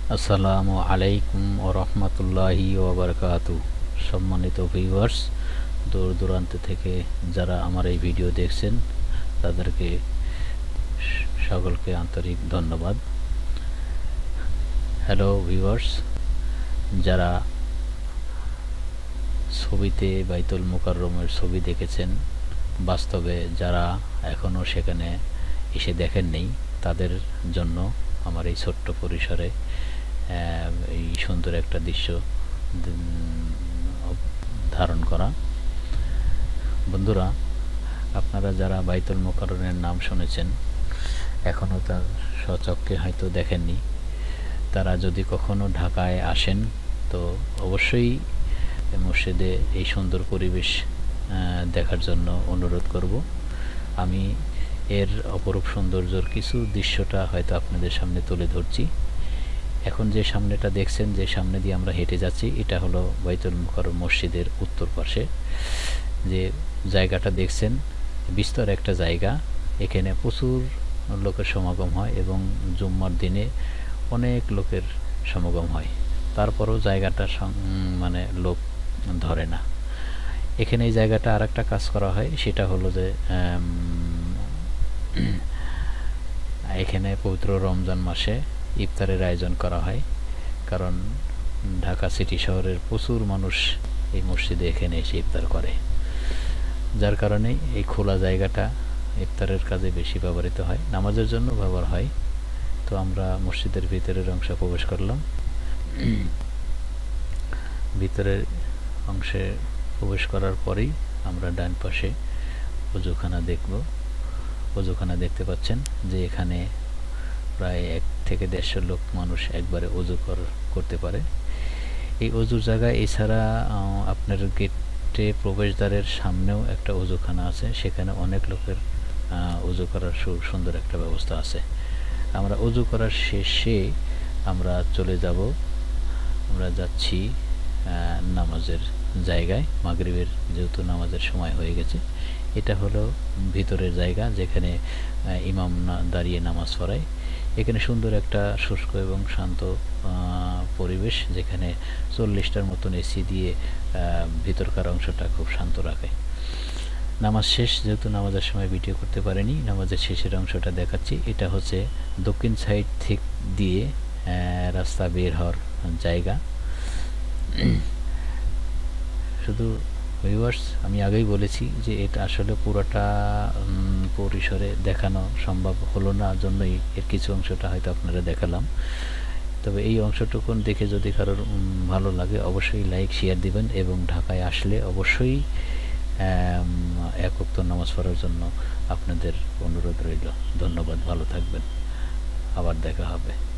আসসালামু আলাইকুম ও রহমতুল্লাহি ওবরকাতু। সম্মানিত ভিউয়ার্স, দূর দূরান্ত থেকে যারা আমার এই ভিডিও দেখছেন তাদেরকে সকলকে আন্তরিক ধন্যবাদ। হ্যালো ভিউয়ার্স, যারা ছবিতে বাইতুল মুকাররমের ছবি দেখেছেন, বাস্তবে যারা এখনও সেখানে এসে দেখেননি তাদের জন্য আমার এই ছোট্ট পরিসরে এই সুন্দর একটা দৃশ্য ধারণ করা। বন্ধুরা, আপনারা যারা বাইতুল মুকাররমের নাম শুনেছেন, এখনও তার স্বচক্ষে হয়তো দেখেননি, তারা যদি কখনো ঢাকায় আসেন তো অবশ্যই মসজিদে এই সুন্দর পরিবেশ দেখার জন্য অনুরোধ করব। আমি এর অপরূপ সৌন্দর্যর কিছু দৃশ্যটা হয়তো আপনাদের সামনে তুলে ধরছি। এখন যে সামনেটা দেখছেন, যে সামনে দিয়ে আমরা হেঁটে যাচ্ছি, এটা হলো বাইতুল মুকাররম মসজিদের উত্তর পাশে যে জায়গাটা দেখছেন, বিস্তর একটা জায়গা। এখানে প্রচুর লোকের সমাগম হয় এবং জুম্মার দিনে অনেক লোকের সমাগম হয়। তারপরও জায়গাটা মানে লোক ধরে না। এখানে এই জায়গাটা আর একটা কাজ করা হয়, সেটা হলো যে এখানে পবিত্র রমজান মাসে ইফতারের আয়োজন করা হয়, কারণ ঢাকা সিটি শহরের প্রচুর মানুষ এই মসজিদে এখানে এসে ইফতার করে, যার কারণে এই খোলা জায়গাটা ইফতারের কাজে বেশি ব্যবহৃত হয়, নামাজের জন্য ব্যবহার হয়। তো আমরা মসজিদের ভিতরের অংশে প্রবেশ করলাম। ভিতরের অংশে প্রবেশ করার পরেই আমরা ডান পাশে ওযুখানা দেখব। ওযুখানা দেখতে পাচ্ছেন যে এখানে প্রায় 1 থেকে 150 লোক মানুষ একবারে ওযু করতে পারে। এই ওযুর জায়গায় এছাড়া আপনার গেটে প্রবেশদ্বারের সামনেও একটা ওযুখানা আছে, সেখানে অনেক লোকের ওযু করার সুন্দর একটা ব্যবস্থা আছে। আমরা ওযু করার শেষে আমরা চলে যাব, আমরা যাচ্ছি নামাজের জায়গায়। মাগরিবের যেহেতু নামাজের সময় হয়ে গেছে, এটা হলো ভিতরের জায়গা যেখানে ইমাম দাঁড়িয়ে নামাজ পড়ায়। এখানে সুন্দর একটা শুষ্ক এবং শান্ত পরিবেশ, যেখানে 40টার মতন এসি দিয়ে ভিতরকার অংশটা খুব শান্ত রাখে। নামাজ শেষ, যেহেতু নামাজের সময় ভিডিও করতে পারিনি, নামাজের শেষের অংশটা দেখাচ্ছি। এটা হচ্ছে দক্ষিণ সাইড থেকে দিয়ে রাস্তা বের হওয়ার জায়গা। শুধু ভিউয়ার্স, আমি আগেই বলেছি যে এটা আসলে পুরোটা পরিসরে দেখানো সম্ভব হলো না, জন্যই এর কিছু অংশটা হয়তো আপনারা দেখালাম। তবে এই অংশটুকুন দেখে যদি কারোর ভালো লাগে অবশ্যই লাইক শেয়ার দিবেন, এবং ঢাকায় আসলে অবশ্যই 1 ওয়াক্ত নামাজ পড়ার জন্য আপনাদের অনুরোধ রইল। ধন্যবাদ, ভালো থাকবেন, আবার দেখা হবে।